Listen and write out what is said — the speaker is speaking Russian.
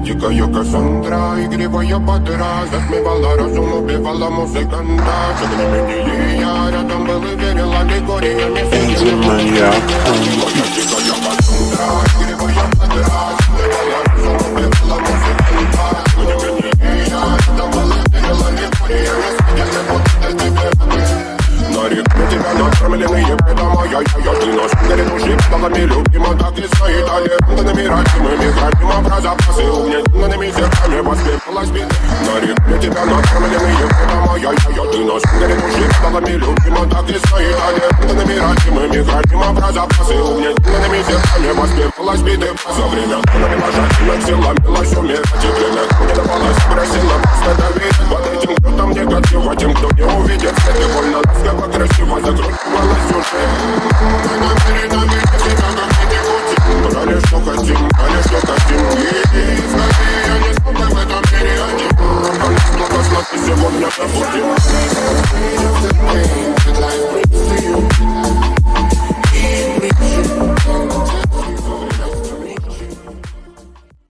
Дикая Кассандра, игривая подра, затмевала разум, убивала музыканта. Тем не менее я рядом был и верил аллегориями. Моя дикая Кассандра, игривая подра, затмевала разум, убивала музыканта. Тем не менее я рядом был и верил аллегориями. На реку тебя накормленные предома, я ты наш горит души, педалами любима, так и стоит талентами, родимыми, храним про запасы, угнетенными зерками, воспевалась беды. На реку тебя накормленные предома, я ты наш горит души, педалами любима, так и стоит талентами, родимыми, храним про запасы, угнетенными зерками, воспевалась беды. За время тонами пожатием силами лась умирать, и время не давалось, просила просто доверить. Под этим кто-то негатив, а тем, кто не увидит, это больно ласково. Красиво закручивалась уже. Мы намерены видеть тебя, как не хотим. Брали, что хотим, брали, что хотим.